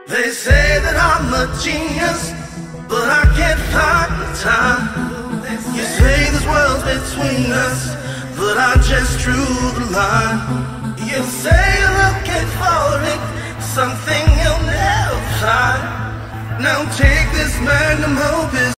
They say that I'm a genius, but I can't find the time. You say there's worlds between us, but I just drew the line. You say you're looking for it, something you'll never find. Now take this Magnum Opus.